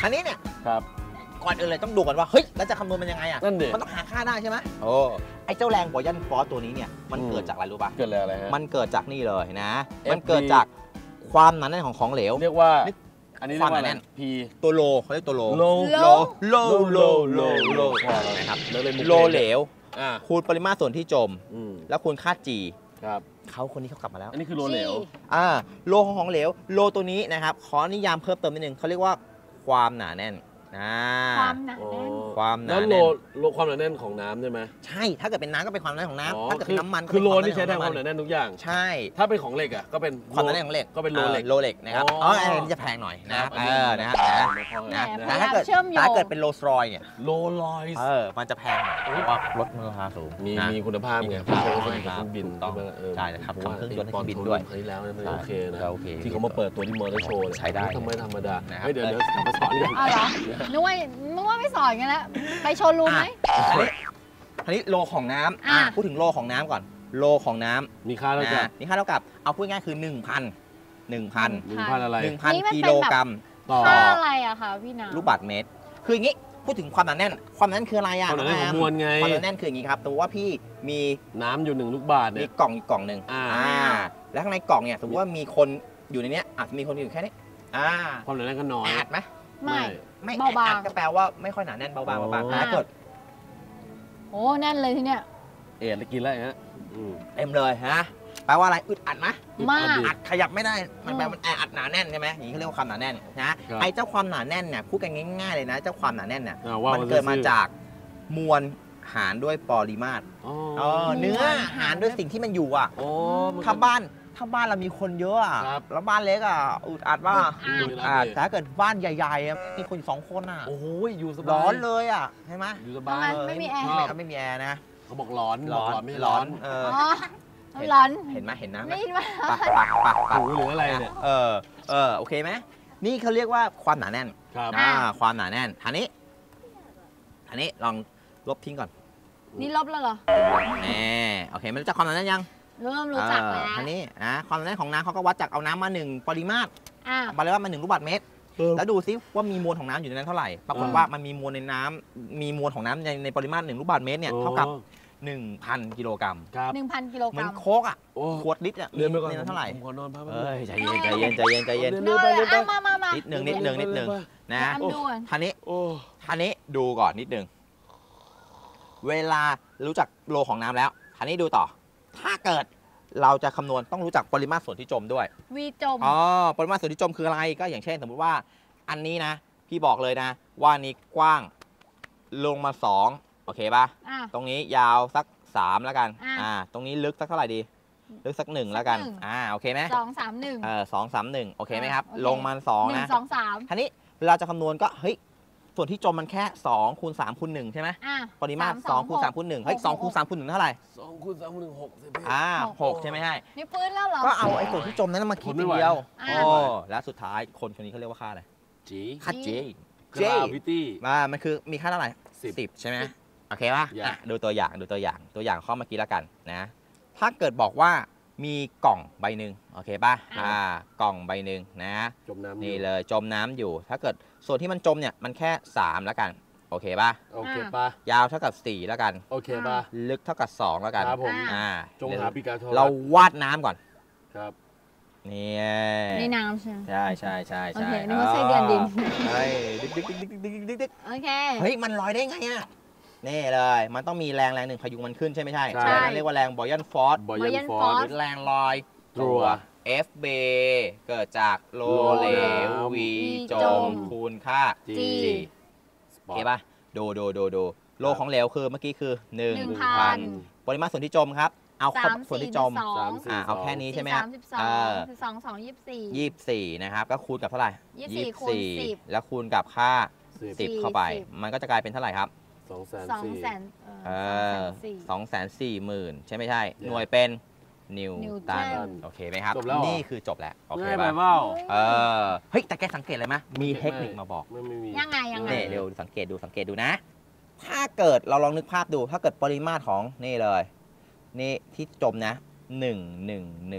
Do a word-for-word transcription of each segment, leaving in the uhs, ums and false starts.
อันนี้เนี่ยครับก่อนอื่นเลยต้องดูกันว่าเฮ้ยแล้วจะคำนวณมันยังไงอ่ะนั่นดิมันต้องหาค่าได้ใช่ไหมโอ้ไอ้เจ้าแรงบอยันฟอสตัวนี้เนี่ยมันเกิดจากอะไรรู้ป่ะเกิดอะไรฮะมันเกิดจากนี่เลยนะมันเกิดจากความหนาแน่นของของเหลวเรียกว่าอันนี้ความหนาแน่น P ตัวโลเขาเรียกตัวโลโลโลโลโลโลโลนะครับโลเหลวคูณปริมาตรส่วนที่จมแล้วคูณค่า G ครับเขาคนนี้เขากลับมาแล้วอันนี้คือโลเหลวอ่าโลของของเหลวโลตัวนี้นะครับขอนิยามเพิ่มเติมนิดนึงเขาเรียกว่าความหนาแน่นความหนาแน่นความหนาแน่นแล้วโลโลความหนาแน่นของน้ำใช่ไหมใช่ถ้าเกิดเป็นน้ำก็เป็นความหนาแน่นของน้ำถ้าเกิดเป็นน้ำมันคือโลนี่ใช้แทนความหนาแน่นทุกอย่างใช่ถ้าเป็นของเหล็กอ่ะก็เป็นความหนาแน่นของเหล็กก็เป็นโลเหล็กโลเหล็กนะครับอ๋ออันนี้จะแพงหน่อยนะครับเออนะครับนะแต่ถ้าเกิดถ้าเกิดเป็นโลสตรอยเนี่ยโลลอยเออมันจะแพงหน่อยเพราะว่ารถมันราคาสูงมีมีคุณภาพไงเพราะว่าเครื่องบินต้องใช่ครับขับเครื่องยนต์ให้เครื่องบินด้วยครั้งที่แล้วมันโอเคนะโอเคที่เขามาเปิดตัวที่มอเตอร์โชว์ใช้ได้ทำไมธรรมดาเดี๋ยวเดี๋ยวมาสอนกันอ๋อเหรอนึกว่านึกว่าไม่สอนกันแล้วไปโชว์รูมไหมอันนี้โลของน้ำพูดถึงโลของน้ำก่อนโลของน้ำมีค่าเท่ากับมีค่าเท่ากับเอาพูดง่ายคือหนึ่งพันหนึ่งพันหนึ่งพันอะไรหนึ่งพันกิโลกรัมต่ออะไรอะคะพี่น้ำลูกบาศก์เมตรคืออย่างนี้พูดถึงความหนาแน่นความหนาแน่นคืออะไรอะความหนาแน่นของมวลไงความหนาแน่นคืออย่างนี้ครับตัวว่าพี่มีน้ำอยู่หนึ่งลูกบาศก์มีกล่องกล่องหนึ่งอ่าแล้วข้างในกล่องเนี่ยสมมติว่ามีคนอยู่ในนี้อาจจะมีคนอยู่แค่นี้อ่าความหนาแน่นก็น้อยแอดไหมไม่ไม่เบาๆก็แปลว่าไม่ค่อยหนาแน่นเบาๆเบาๆถ้าเกิดโอ้แน่นเลยทีเนี้ยเอ็ดกินแล้วฮะเต็มเลยฮะแปลว่าอะไรอึดอัดไหมมากอัดขยับไม่ได้มันแปลมันแออัดหนาแน่นใช่ไหมอย่างนี้เขาเรียกว่าความหนาแน่นนะไอ้เจ้าความหนาแน่นเนี่ยพูดกันง่ายๆเลยนะเจ้าความหนาแน่นเนี่ยมันเกิดมาจากมวลหารด้วยปริมาตรเนื้อหารด้วยสิ่งที่มันอยู่อ่ะถ้าบ้านถ้าบ้านเรามีคนเยอะอ่ะแล้วบ้านเล็กอ่ะอึดอัดว่าอ่าแต่ถ้าเกิดบ้านใหญ่ๆมีคนสองคนอ่ะโอ้ยอยู่สบายร้อนเลยอ่ะใช่ไหมอยู่สบายไม่มีแอร์ไม่มีแอร์นะเขาบอกร้อนร้อนไม่ร้อนเออร้อนเห็นไหมเห็นนะไม่เห็นไหมปักปักปักปักหรืออะไรเนี่ยเออเออโอเคไหมนี่เขาเรียกว่าความหนาแน่นอ่าความหนาแน่นอันนี้อันนี้ลองลบทิ้งก่อนนี่ลบแล้วเหรอแหมโอเคไม่รู้จักความหนาแน่นยังเริ่มรู้จักแล้วอันนี้นะความหนาแน่นของน้ำเขาก็วัดจากเอาน้ำมาหนึ่งปริมาตรปริมาตรมาหนึ่งลูกบาศก์เมตรแล้วดูซิว่ามีมวลของน้ำอยู่ในนั้นเท่าไหร่ปรากฏว่ามันมีมวลในน้ำมีมวลของน้ำในในปริมาตรหนึ่งลูกบาศก์เมตรเนี่ยเท่ากับหนึ่งพันกิโลกรัมหนึ่งพันกิโลกรัมเหมือนโค้กอ่ะขวดลิตรอ่ะเรียนไปก่อนเท่าไหร่ผมขอนอนพักเอ้ยใจเย็นใจเย็นใจเย็นใจเย็นมามามานิดหนึ่งนิดหนึ่งนิดหนึ่งนะท่านี้ท่านี้ดูก่อนนิดหนึ่งเวลารู้จักโลของน้ำแล้วท่านี้ดูต่อถ้าเกิดเราจะคำนวณต้องรู้จักปริมาตรส่วนที่จมด้วยวีจมอ๋อปริมาตรส่วนที่จมคืออะไรก็อย่างเช่นสมมุติว่าอันนี้นะพี่บอกเลยนะว่านี้กว้างลงมาสองโอเคป่ะตรงนี้ยาวสักสามแล้วกันอ่าตรงนี้ลึกสักเท่าไหร่ดีลึกสักหนึ่งแล้วกันอ่าโอเคไหมสองสามหนึ่งเออสองสามหนึ่งโอเคไหมครับลงมาสองนะสองสามทีนี้เวลาจะคำนวณก็เฮ้ยส่วนที่จมมันแค่สองคูณสามคูณหนึ่งใช่ไหมปริมาตรสองคูณสามคูณหนึ่งเฮ้ยสองคูณสามคูณหนึ่งเท่าไหร่สองคูณสามคูณหนึ่งหกอ่าหกใช่ไหมใช่นี่ปืนแล้วเหรอก็เอาไอ้ส่วนที่จมนั้นมาคิดทีเดียวโอ้แล้วสุดท้ายคนคนนี้เขาเรียกว่าค่าอะไรจีค่า J J พิตตี้มามันคือมีค่าเท่าไหร่สิบใช่ไหมโอเคป่ะดูตัวอย่างดูตัวอย่างตัวอย่างข้อเมื่อกี้แล้วกันนะถ้าเกิดบอกว่ามีกล่องใบหนึ่งโอเคป่ะอ่ากล่องใบหนึ่งนะจมน้ำนี่เลยจมน้ำอยู่ถ้าเกิดส่วนที่มันจมเนี่ยมันแค่สามแล้วกันโอเคป่ะโอเคป่ะยาวเท่ากับสี่แล้วกันโอเคป่ะลึกเท่ากับสองแล้วกันครับผมอ่าจงหาปิกาโทเราวาดน้ำก่อนครับนี่นี่น้ำใช่ใช่ใช่ใช่ใช่โอเคนึกว่าไส้เดือนดินเฮ้ยดิ๊กดิ๊กดิ๊กดิ๊กดิ๊กดิ๊กดิ๊กโอเคเฮ้ยมันลอยได้ไงอ่ะนี่เลยมันต้องมีแรงแรงหนึ่งพยุงมันขึ้นใช่ไหมใช่ใช่เรียกว่าแรงบอยันฟอร์สบอยันฟอร์สหรือแรงลอยตัว F B เกิดจากโลเหลว V จมคูณค่า G โอเคป่ะดูดูดูดูโลของเหลวคือเมื่อกี้คือหนึ่งพันปริมาตรส่วนที่จมครับเอาส่วนที่จมอ่าเอาแค่นี้ใช่ไหมครับเออสองสองยี่สิบสี่ยี่สิบสี่นะครับก็คูณกับเท่าไหร่ยี่สิบสี่แล้วคูณกับค่าสิบเข้าไปมันก็จะกลายเป็นเท่าไหร่ครับสองแสนสี่เออสองแสนสี่หมื่นใช่ไม่ใช่หน่วยเป็นนิวตันโอเคไหมครับนี่คือจบแล้วโอเคป่ะเออเฮ้ยแต่แกสังเกตอะไรไหมมีเทคนิคมาบอกยังไงยังไงเนี่ยเร็วสังเกตดูสังเกตดูนะถ้าเกิดเราลองนึกภาพดูถ้าเกิดปริมาตรของนี่เลยนี่ที่จมนะหนึ่งหนึ่งหนึ่งโอเค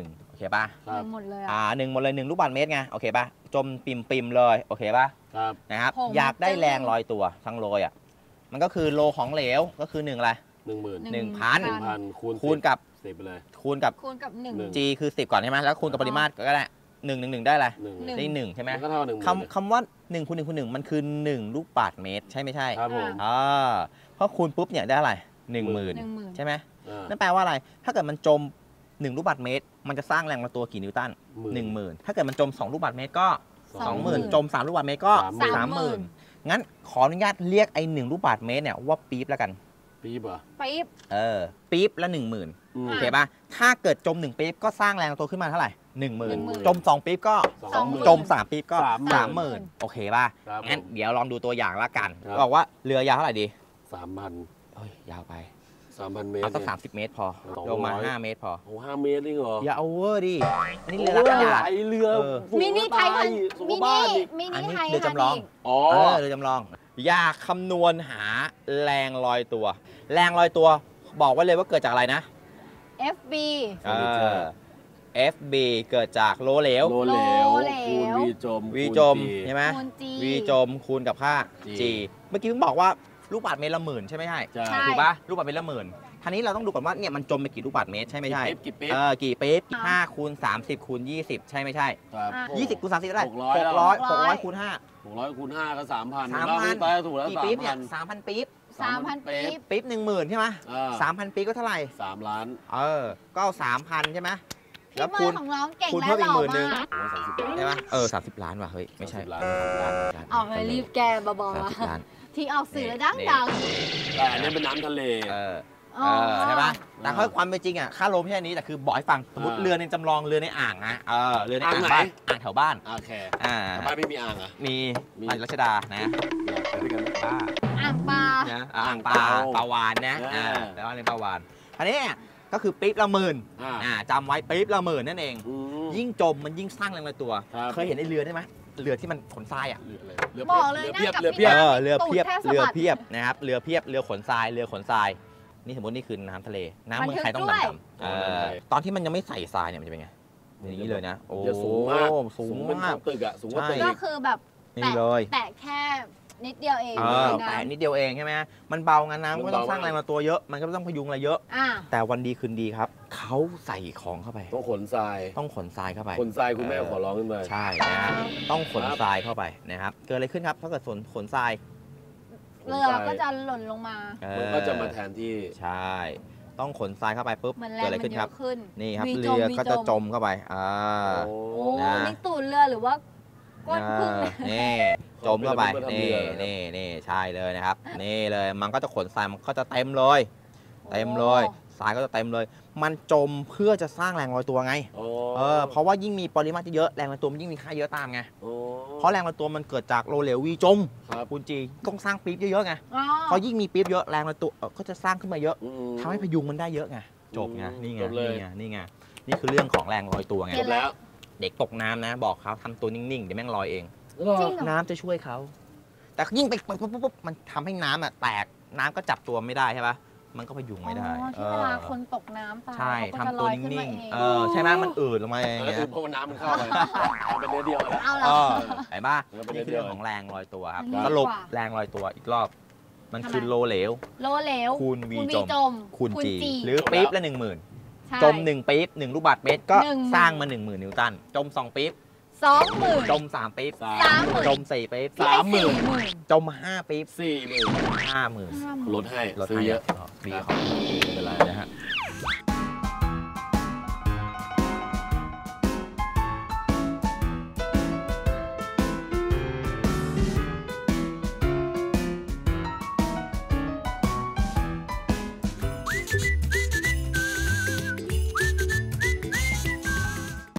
ป่ะครับหมดเลยอ่าอ่ะหนึ่งหมดเลยหนึ่งลูกบาศก์เมตรไงโอเคป่ะจมปิมปิมเลยโอเคป่ะครับนะครับผมอยากได้จะแรงลอยตัวทั้งโลอ่ะมันก็คือโลของเหลวก็คือหนึ่งอะไรหนึ่งหมื่นหนึ่งพันหนึ่งพันคูณคูณกับสิบไปเลยคูณกับคูณกับหนึ่งหนึ่ง g คือสิบก่อนใช่ไหมแล้วคูณกับปริมาตรก็ได้หนึ่งหนึ่งหนึ่งได้อะไรหนึ่งหนึ่งได้หนึ่งใช่ไหมมันก็เท่าหนึ่งหมื่นคำคำว่าหนึ่งคูณหนึ่งคูณหนึ่งมันคือหนึ่งลูกบาศก์เมตรใช่ไม่ใช่ครับผมอ่าเพราะคูณปุ๊บเนี่ยได้อะไรหนึ่งหมื่นหนึ่งหมื่นใช่ไหมอ่านั่นแปลว่าอะไร ถ้าเกิดมันจมหนึ่งลูกบาศก์เมตร มันจะสร้างแรงลอยตัวกี่นิวตันหนึ่งหมื่นถ้าเกิดมันจมสองลูกบาศก์เมตรก็สสออง งหหมื่มื่นนจมสามลูกบาศก์เมตรก็สามสามหมื่นงั้นขออนุญาตเรียกไอ้หนึ่งลูกบาศก์เมตรเนี่ยว่าปี๊บแล้วกันปี๊บเหรอปี๊บเออปี๊บละหนึ่งหมื่นอืมโอเคป่ะถ้าเกิดจมหนึ่งปี๊บก็สร้างแรงลอยตัวขึ้นมาเท่าไหร่หนึ่งหมื่นหนึ่งหมื่นจมสองปี๊บก็สองหมื่นจมสามปี๊บก็สามหมื่นสามหมื่นโอเคป่ะครับงั้นผมเดี๋ยวลองดูตัวอย่างละกันครับบอกว่าเรือยาวเท่าไหร่ดีสามพันเฮ้ยยาวไปสามพันเมตรเอาสักนี่ยสามสิบเมตรพอสองร้อยลงมาห้าเมตรพอโอ้ห้าเมตรนี่เหรออย่าเอาเวอร์ดิอันนี้เรือรักขนาดไอเรือเออฝูงมินิไทยตายทันสุขมิบ้านินอีกมิอันนินี้ไทยเรือจำลองทันกอ๋อเออเรือจำลอง อยากคำนวณหาแรงลอยตัว แรงลอยตัวบอกไว้เลยว่าเกิดจากอะไรนะเอฟ บีเออ เอฟ บี เกิดจากโลเหลวโลเหลวโลเหลวคูณวีจมวีคูณจม G ใช่ไหมคูณ G วีจมคูณกับค่า G G เมื่อกี้เพิ่งบอกว่าลูกบาศก์เมตรละหมื่นใช่ไหมใช่ใช่ใช่ถูกปะลูกบาศก์เมตรละหมื่นทีนี้เราต้องดูก่อนว่าเนี่ยมันจมไปกี่ลูกบาศก์เมตรใช่ไม่ใช่กี่ปี๊บเออกี่ปี๊บห้าคูณสามสิบคูณยี่สิบใช่ไม่ใช่ครับอ่ะยี่สิบคูณสามสิบได้หกร้อยหแล้กวร้อยหหกกร้ร้ออย ยคูณห้าหกร้อยคูณห้าก็สามพันสามเราพัไม่นไปถูกแล้วกี่สาปี๊มบเนี่พัยนสามพันปี๊บสามพันปี๊บปี๊บหนึ่งหมื่นใช่ไหมอ่าสามพันปี๊บก็เท่าไหร่สามล้านเออ ก็เอาสามพันใช่ไหมพี่แล้วเบิคูร์ณดของน้องเก่งคูณและเพิ่มอีหกล่อหมื่นหนึ่งมากโอ้สามสิบล้านใช่ไหมเออสามสิบล้านว่ะ เฮ้ย ไม่ใช่สามสิบล้านล้านล้านเอาไปรีบแก้เบาสามสิบล้านๆที่ออกสื่อแล้วดังดังแต่อันนี้เป็นน้ำทะเลเออๆเออ ใช่ปะแต่เขาความเป็นจริงอ่ะ ค่าโลไม่ใช่อันนี้ แต่คือบอกให้ฟัง สมมติอ่าเรือในจำลอง เรือในอ่างนะ เออ เรือในอ่างอ่างไหนบ้านอ่างแถวบ้านโอเคอ่าแต่บ้านไม่มีอ่างอ่ะมีมีมีรัชดา นะอยากไปด้วยกันไหมบ้าอ่างปลานะอ่างปลาเต่าปลาวานนะอ่าอ่าแล้วในปลาวานอันนี้ก็คือปี๊บละหมื่นอ่าอ่าจำไว้ปี๊บละหมื่นนั่นเองอืมยิ่งจมมันยิ่งสร้างแรงลอยตัวครับเคยเห็นไอ้เรือได้ไหมเรือที่มันขนทรายอ่ะเรืออะไรเรือบอกเลยเพียบนั่งกับเรือพี่เพียบเออเรือเพียบตูดแทบสะบัดเรือเพียบนะครับเรือเพียบเรือขนทรายเรือขนทรายนี่สมมตินี่คือน้ำทะเลน้ำเมืองไทยต้องดำๆเออตอนที่มันยังไม่ใส่ทรายเนี่ยมันจะเป็นไงอย่างนี้เลยนะโอ้จะสูงมากสูงเป็นมากตึกอ่ะสูงกว่าตึกก็อีกคือแบบนี่แตะเลยแตะแค่นิดเดียวเองเออนะแต่นิดเดียวเองใช่ไหมมันเบางั้นน้ำก็ไม่ต้องสร้างแรงมาตัวเยอะมันก็ไม่ต้องพยุงอะไรเยอะอ่าแต่วันดีคืนดีครับเขาใส่ของเข้าไปต้องขนทรายต้องขนทรายเข้าไปขนทรายคุณแม่ขอร้องขึ้นมาใช่นะฮะต้องขนครับทรายเข้าไปนะครับเกิดอะไรขึ้นครับถ้าเกิดขนขนทรายเรือก็จะหล่นลงมาเออมันก็จะมาแทนที่ใช่ ต้องขนทรายเข้าไปปุ๊บเหมือนแรเกิดงอะไรมันขึ้นเยครับอะขึ้นนี่ครับมีเรือมีก็จะจมเข้าไปอ่าโอ้โอ้นะนี่ตูดเรือหรือว่าก้นพึ่งเออนี่จมเข้าไปเป็นระบบนี่เรือนะครับนี่นี่ใช่เลยนะครับ นี่เลยมันก็จะขนทรายมันก็จะเต็มเลย เต็มเลย ทรายก็จะเต็มเลย มันจมเพื่อจะสร้างแรงลอยตัวไงโอ้เออเพราะว่ายิ่งมีปริมาตรเยอะแรงลอยตัวมันยิ่งมีค่าเยอะตามไงโอ้เพราะแรงลอยตัวมันเกิดจากโลเหลววีจมครับคุณจีต้องสร้างปี๊บเยอะๆไงอ๋อเพราะยิ่งมีปี๊บเยอะแรงลอยตัวเอ่อก็จะสร้างขึ้นมาเยอะอืมทำให้พยุงมันได้เยอะไงจบไงอืมนี่ไงจบเลยนี่ไงนี่ไงนี่คือเรื่องของแรงลอยตัวไงจบแล้วเด็กตกน้ำนะ บอกเขาทำตัวนิ่งๆเดี๋ยวแม่งลอยเองจริงเหรอน้ำจะช่วยเขาแต่ยิ่งไปปุ๊บปุ๊บปุ๊บมันทำให้น้ำอ่ะแตกน้ำก็จับตัวไม่ได้ใช่ปะมันก็พยุงไม่ได้อ๋อที่เวลาคนตกน้ำตายใช่เขาก็จะทำตัวลอยขึ้นิ่งมาเอๆเออใช่ไหมมันอืดลงมาเองเออเงี้ยคือเพราะว่าน้ำมันเข้าไปเป็นเนื้อเดียวแล้วเอาเหรเอออเห็นป่ะเออเป็นนี่คือเรื่เรื่ออง งของแรงลอยตัวครับอันนี้สรุปดีกว่าแรงลอยตัวอีกรอบ มันทำไมคือโลเหลวโลเหลวคูณ v จมจมคูณคูณ g G หรือปี๊บละหนึ่งหมื่นใช่จมหนึ่งปี๊บหนึ่งลูกบาศก์เมตรก็หนึ่งหมื่นสร้างมาหนึ่งหมื่นนิวตันจมสองปี๊บสองหมื่นจมสามปี๊บสามสามหมื่นจมสี่ปี๊บพี่ให้สี่หมื่นจมห้าปี๊บสี่หมื่นห้าหมื่นห้าหมื่นลดให้ลดซื้อให้เยอะฟรีของไม่เป็นไรนะฮะ